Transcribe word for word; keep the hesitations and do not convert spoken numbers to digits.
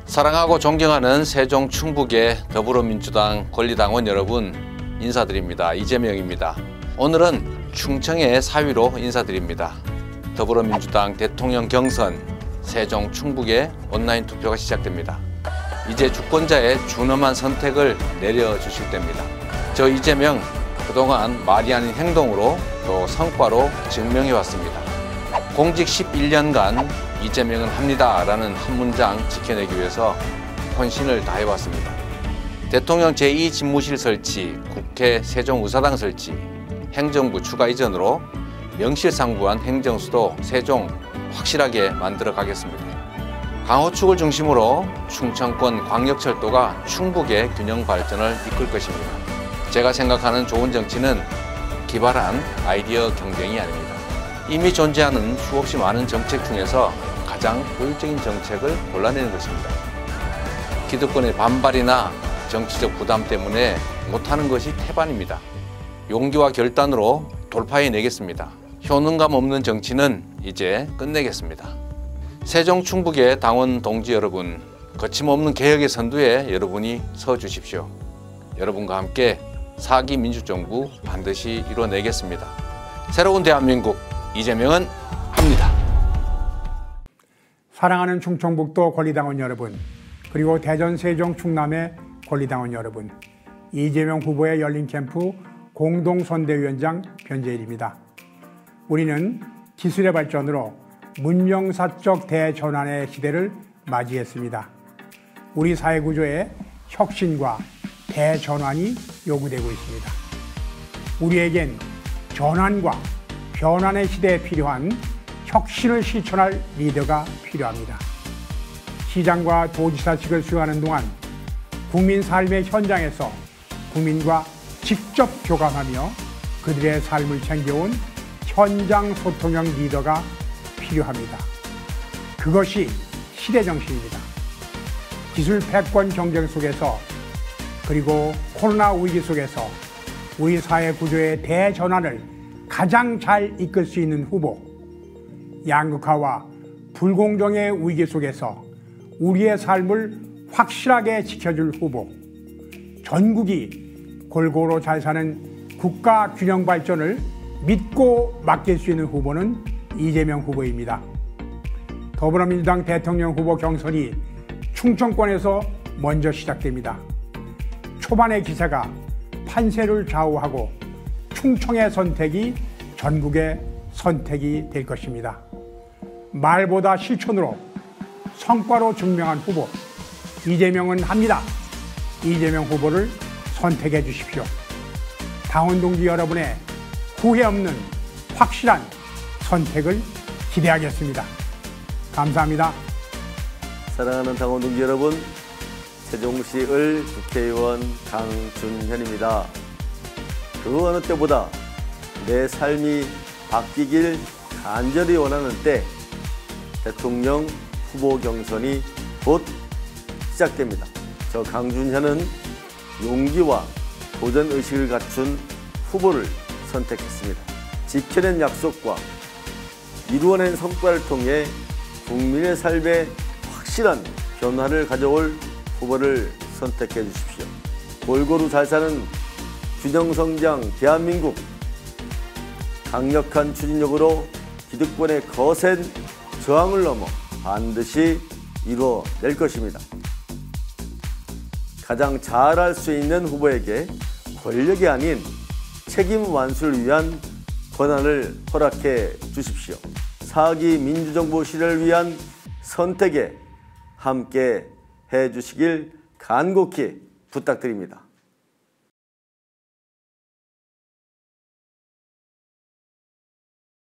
사랑하고 존경하는 세종 충북의 더불어민주당 권리당원 여러분, 인사드립니다. 이재명입니다. 오늘은 충청의 사위로 인사드립니다. 더불어민주당 대통령 경선 세종 충북의 온라인 투표가 시작됩니다. 이제 주권자의 준엄한 선택을 내려주실 때입니다. 저 이재명 그동안 말이 아닌 행동으로 또 성과로 증명해왔습니다. 공직 십일 년간 이재명은 합니다 라는 한 문장 지켜내기 위해서 혼신을 다해왔습니다. 대통령 제이 집무실 설치, 국회 세종의사당 설치, 행정부 추가 이전으로 명실상부한 행정수도 세종 확실하게 만들어 가겠습니다. 강호축을 중심으로 충청권 광역철도가 충북의 균형 발전을 이끌 것입니다. 제가 생각하는 좋은 정치는 기발한 아이디어 경쟁이 아닙니다. 이미 존재하는 수없이 많은 정책 중에서 가장 효율적인 정책을 골라내는 것입니다. 기득권의 반발이나 정치적 부담 때문에 못하는 것이 태반입니다. 용기와 결단으로 돌파해내겠습니다. 효능감 없는 정치는 이제 끝내겠습니다. 세종 충북의 당원 동지 여러분, 거침없는 개혁의 선두에 여러분이 서주십시오. 여러분과 함께 사기 민주정부 반드시 이뤄내겠습니다. 새로운 대한민국, 이재명은 합니다. 사랑하는 충청북도 권리당원 여러분, 그리고 대전 세종 충남의 권리당원 여러분, 이재명 후보의 열린 캠프 공동선대위원장 변재일입니다. 우리는 기술의 발전으로 문명사적 대전환의 시대를 맞이했습니다. 우리 사회구조의 혁신과 대전환이 요구되고 있습니다. 우리에겐 전환과 변환의 시대에 필요한 혁신을 실천할 리더가 필요합니다. 시장과 도지사직을 수행하는 동안 국민 삶의 현장에서 국민과 직접 교감하며 그들의 삶을 챙겨온 현장 소통형 리더가 필요합니다. 그것이 시대정신입니다. 기술 패권 경쟁 속에서 그리고 코로나 위기 속에서 우리 사회 구조의 대전환을 가장 잘 이끌 수 있는 후보, 양극화와 불공정의 위기 속에서 우리의 삶을 확실하게 지켜줄 후보, 전국이 골고루 잘 사는 국가 균형 발전을 믿고 맡길 수 있는 후보는 이재명 후보입니다. 더불어민주당 대통령 후보 경선이 충청권에서 먼저 시작됩니다. 초반의 기세가 판세를 좌우하고 충청의 선택이 전국의 선택이 될 것입니다. 말보다 실천으로 성과로 증명한 후보, 이재명은 합니다. 이재명 후보를 선택해 주십시오. 당원 동지 여러분의 후회 없는 확실한 선택을 기대하겠습니다. 감사합니다. 사랑하는 당원 동지 여러분, 세종시을 국회의원 강준현입니다. 그 어느 때보다 내 삶이 바뀌길 간절히 원하는 때 대통령 후보 경선이 곧 시작됩니다. 저 강준현은 용기와 도전의식을 갖춘 후보를 선택했습니다. 지켜낸 약속과 이루어낸 성과를 통해 국민의 삶에 확실한 변화를 가져올 후보를 선택해 주십시오. 골고루 잘 사는 균형성장 대한민국, 강력한 추진력으로 기득권의 거센 저항을 넘어 반드시 이루어낼 것입니다. 가장 잘할 수 있는 후보에게 권력이 아닌 책임 완수를 위한 권한을 허락해 주십시오. 사기 민주정부 실현을 위한 선택에 함께 해 주시길 간곡히 부탁드립니다.